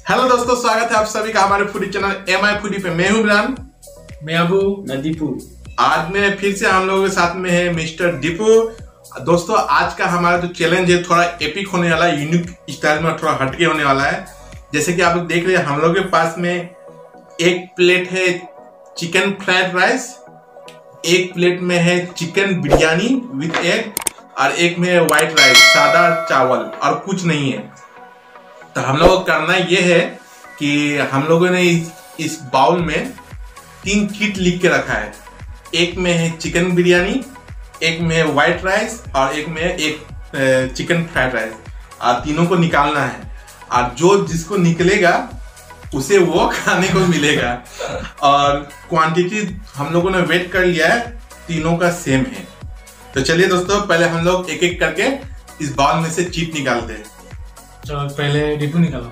Hello दोस्तों, स्वागत है आप सभी का हमारे foodie channel M I foodie पे। मैं हूं बिरान, मैं अबू, मैं दीपू। आज में फिर से हम लोगों के साथ में है मिस्टर दीपू। दोस्तों, आज का हमारा जो चैलेंज है थोड़ा एपिक होने वाला है, यूनिक स्टाइल में थोड़ा हटके होने वाला है। जैसे कि आप लोग देख रहे हैं, हम लोग के पास में एक प्लेट है चिकन फ्राइड राइस, एक प्लेट में है चिकन बिरयानी विद एग, और एक में है व्हाइट राइस, सादा चावल, और कुछ नहीं है। तो हम लोगों को करना ये है कि हम लोगों ने इस बाउल में 3 किट लिख के रखा है। एक में है चिकन बिरयानी, एक में है व्हाइट राइस, और एक में एक चिकन फ्राइड राइस। और तीनों को निकालना है, और जो जिसको निकलेगा उसे वो खाने को मिलेगा। और क्वांटिटी हम लोगों ने वेट कर लिया है, तीनों का सेम है। तो चलिए दोस्तों, पहले हम लोग एक एक करके इस बाउल में से चीट निकालते हैं। तो पहले डिपू निकालो।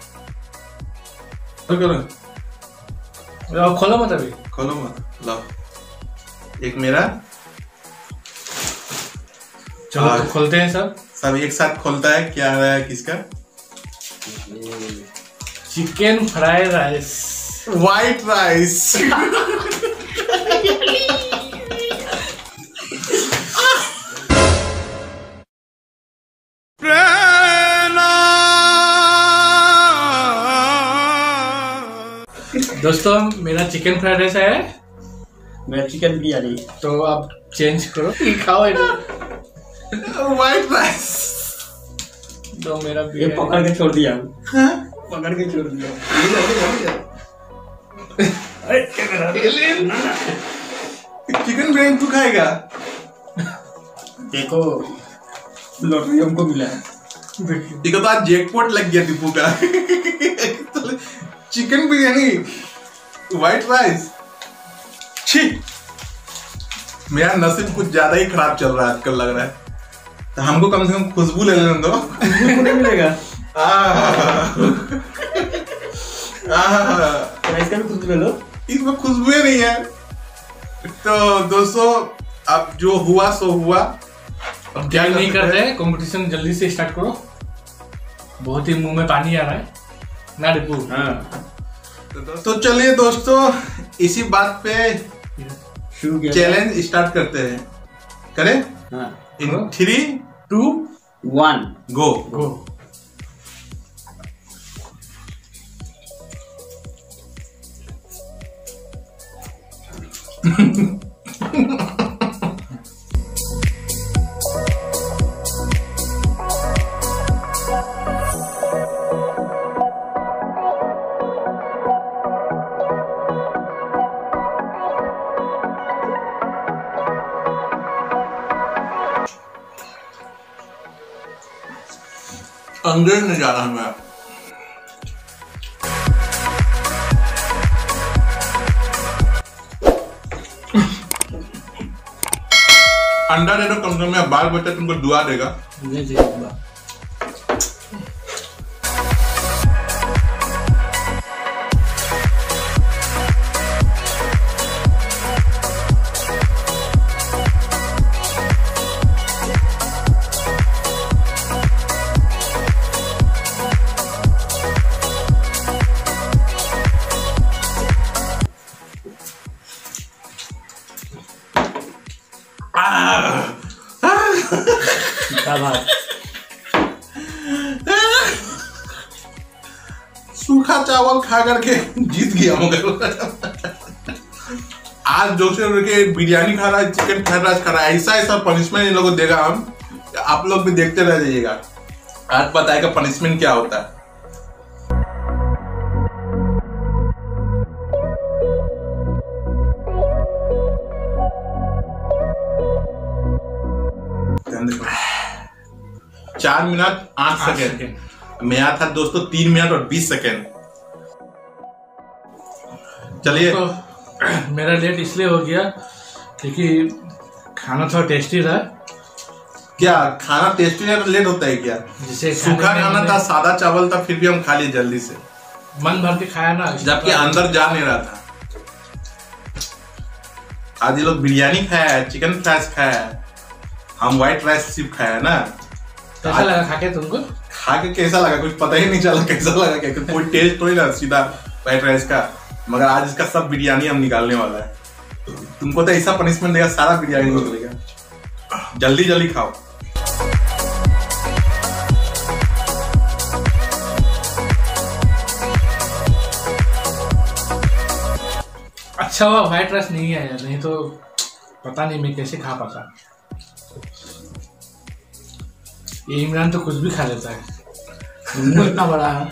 खोलो मत, अभी खोलो मत, लो एक मेरा। चलो तो खोलते हैं। सब एक साथ खोलता है। क्या रहा है किसका? Chicken fried rice, white rice. दोस्तों, मेरा चिकन फ्राइड राइस है, मेरा चिकन बिरयानी। तो आप चेंज करो, खाओ। व्हाइट राइस तो मेरा ये पकड़ के छोड़ दिया। पकड़ के छोड़ दिया। अरे क्या कर रहा है? चिकन बिरयानी तू खाएगा? देखो, लॉटरी हमको मिला है। देखो तो आज जैकपॉट लग गया दीपू का। Chicken biryani, white rice. छी, मेरा नसीब कुछ ज्यादा ही खराब चल रहा है आजकल, लग रहा है। तो हमको कम से कम खुशबू ले लेने दो। नहीं मिलेगा। इसका भी खुशबू ले लो। इसमें खुशबू नहीं है। तो दोस्तों, अब जो हुआ सो हुआ। अब क्या नहीं कर रहे हैं, कंपटीशन जल्दी से स्टार्ट करो। बहुत ही मुंह में पानी आ रहा है ना डिपू? हाँ। तो चलिए दोस्तों, इसी बात पे शुरू किया, चैलेंज स्टार्ट करते हैं। करें? हाँ। इन 3, 2, 1 गो। अंदर नहीं जा रहा मैं। अंडा दे दो, कम से कम बाल बच्चा तुमको दुआ देगा। सूखा चावल खा करके जीत गया मगर आज जोशे के बिरयानी खा रहा है, चिकन फ्राइड राइस खा रहा है। ऐसा पनिशमेंट इन लोगों को देगा हम। आप लोग भी देखते रह जाइएगा, आज बताएगा पनिशमेंट क्या होता है। देखो, 4 मिनट 8 सेकेंड। मेरा था दोस्तों 3 मिनट और 20 सेकेंड। चलिए, तो मेरा लेट इसलिए हो गया क्योंकि खाना थोड़ा टेस्टी था। क्या खाना टेस्टी है तो लेट होता है क्या? जैसे सूखा खाना था, सादा चावल था, फिर भी हम खा लिए जल्दी से, मन भर के खाया ना, जबकि अंदर जा नहीं रहा था। आज ये लोग बिरयानी खाया है, चिकन फ्राइज खाया है, हम व्हाइट राइस सिर्फ खाया है ना। कैसा लगा खा के तुमको? खा के कैसा लगा कुछ पता ही नहीं चला कैसा लगा, क्या कोई टेस्ट थोड़ी ना सीधा व्हाइट राइस का। मगर आज इसका सब बिरयानी हम निकालने वाला है। तुमको तो ऐसा पनिशमेंट देगा, सारा बिरयानी निकलेगा। जल्दी जल्दी खाओ। अच्छा हुआ व्हाइट राइस नहीं है, नहीं तो पता नहीं मैं कैसे खा पाता। ये इमरान तो कुछ भी खा लेता है, मुंह इतना बड़ा है।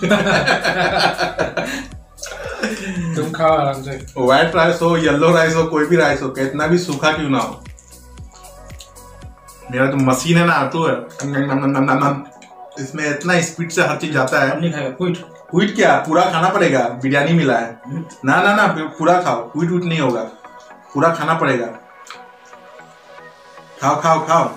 तुम खाओ आराम से। व्हाइट राइस हो, येलो राइस हो, कोई भी राइस हो, कितना भी सूखा क्यों ना हो, मेरा तो मशीन है ना तो इसमें इतना स्पीड से हर चीज जाता है। नहीं खाएगा क्विट? क्विट क्या, पूरा खाना पड़ेगा, बिरयानी मिला है ना ना ना, पूरा खाओ, क्विट विट नहीं होगा, पूरा खाना पड़ेगा। खाओ खाओ खाओ।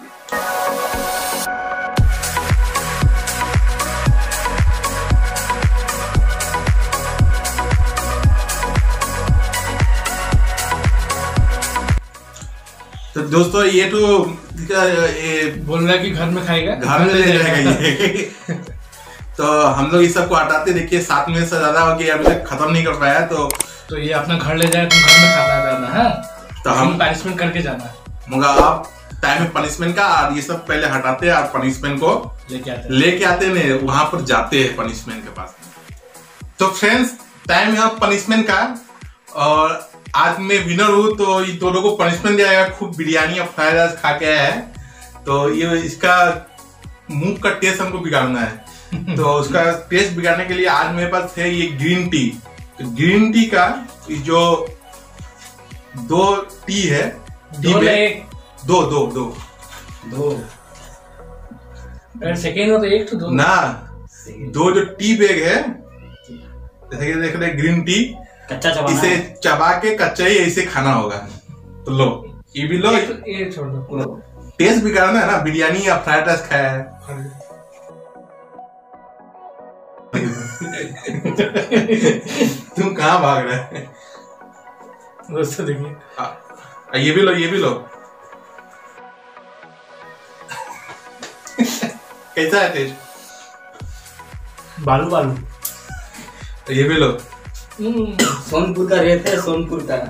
तो दोस्तों ये तो बोल रहा है कि घर में खाएगा, घर में ले जाएगा ये। तो हम लोग इस सबको हटाते, देखिए 7 मिनट से ज्यादा हो गया, अभी तक खत्म नहीं कर पाया। तो ये अपना घर ले जाए, तुम घर में खाता जाना है, तो हम पनिशमेंट करके जाना है। मगर आप टाइम में पनिशमेंट का और ये सब पहले हटाते हैं और पनिशमेंट को लेके आते नहीं, वहां पर जाते हैं पनिशमेंट के पास। तो फ्रेंड्स टाइम है पनिशमेंट का, और आज मैं विनर हूँ तो ये दोनों को पनिशमेंट दिया जाएगा। खूब बिरयानी और फ्राइड राइस खा के आया है, तो ये इसका मुंह का टेस्ट हमको बिगाड़ना है। तो उसका टेस्ट बिगाड़ने के लिए आज मेरे पास है ये ग्रीन टी। तो ग्रीन टी का जो 2 टी है, दो सेकेंड हो तो एक तो दो ना, 2 जो टी बैग है, जैसे कि देख रहे ग्रीन टी, कच्चा चबाना, इसे चबा के कच्चा ही ऐसे खाना होगा। तो लो ये भी लो, ये छोड़ दो। टेस्ट भी करना है ना, बिरयानी या फ्राइड राइस खाया है। तुम कहाँ भाग रहे हैं? दोस्तों देखिए, ये भी लो, ये भी लो। कैसा है टेस्ट? बालू बालू। ये भी लो। सोनपुर का रेत है, सोनपुर का।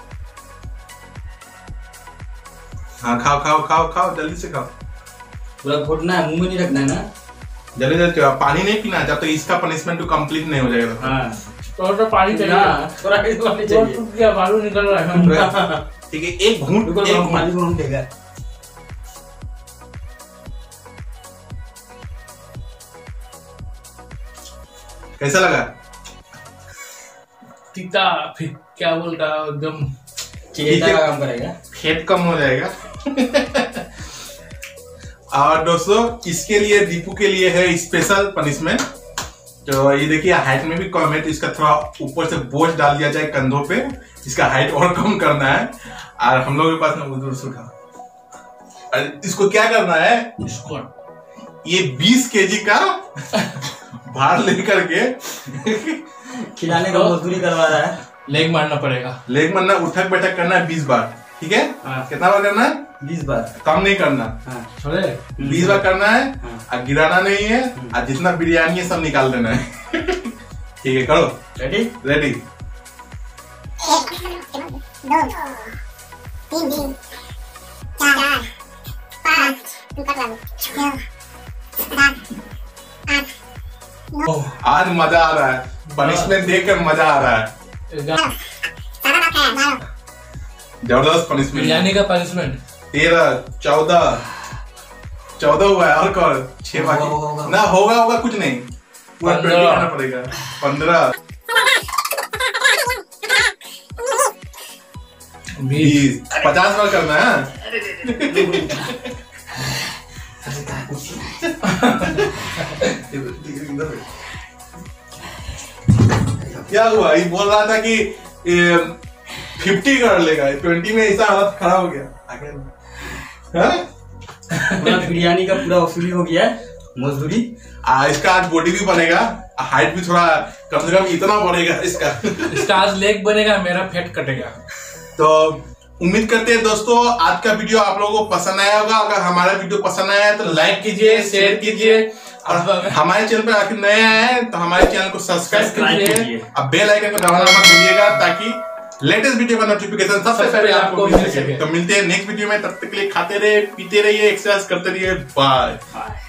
हाँ खाओ खाओ खाओ खाओ, जल्दी से खाओ। पूरा घोटना है, मुंह में नहीं रखना है ना। जल्दी जल्दी पानी नहीं पीना जब तक इसका पनिशमेंट तो कंप्लीट नहीं हो जाएगा। हाँ तो पानी चाहिए, थोड़ा पानी चाहिए। क्या बालू निकल रहा है। ठीक है, एक घूंट पानी घूंट देगा। कैसा लगा? तीता, फिर क्या बोल रहा एकदम चेता का काम करेगा, फेट कम हो जाएगा। और दोस्तों इसके लिए, दीपू के लिए है स्पेशल पनिशमेंट। तो ये देखिए हाइट में भी कम है, तो इसका थोड़ा ऊपर से बोझ डाल दिया जाए कंधों पे, इसका हाइट और कम करना है। और हम लोगों के पास ना उधर से उठा, इसको क्या करना है, इसको ये 20 केजी का भार लेकर के खिलाने का मजदूरी करवा रहा है। लेग मारना पड़ेगा, लेग मारना, उठक बैठक करना है 20 बार, ठीक है? कितना बार करना है? 20 बार, कम नहीं करना। छोड़े 20 बार करना है, और गिराना नहीं है, और जितना बिरयानी है सब निकाल देना है। ठीक है, करो। Ready ready. 1 2 3 4 5 6 आज मजा आ रहा है, पनिशमेंट देखकर मजा आ रहा है। जबरदस्त पनिशमेंट, बिरयानी का पनिशमेंट। 13 14 हुआ है, और कर 6 बाकी ना, होगा कुछ नहीं, पूरा 20 करना पड़ेगा। 15 20 50 बार करना है। क्या हुआ, ये बोल रहा था कि 50 कर लेगा, 20 में ऐसा हालत खराब हो गया। पूरा बिरयानी का पूरा वसूली हो गया मजदूरी। इसका आज बॉडी भी बनेगा, हाइट भी थोड़ा कम से कम इतना बढ़ेगा इसका। इसका आज लेग बनेगा, मेरा फेट कटेगा। तो उम्मीद करते हैं दोस्तों आज का वीडियो आप लोगों को पसंद आया होगा। अगर हमारा वीडियो पसंद आया है तो लाइक कीजिए, शेयर कीजिए और हमारे चैनल पर आखिर नए आए हैं तो हमारे चैनल को सब्सक्राइब कीजिए। अब बेल आइकन को दबाना मत भूलिएगा ताकि लेटेस्ट वीडियो का नोटिफिकेशन सबसे पहले आपको मिल सके। तो मिलते हैं नेक्स्ट वीडियो में, तब तक के लिए खाते रहिए, पीते रहिए, एक्सरसाइज करते रहिए। बाय।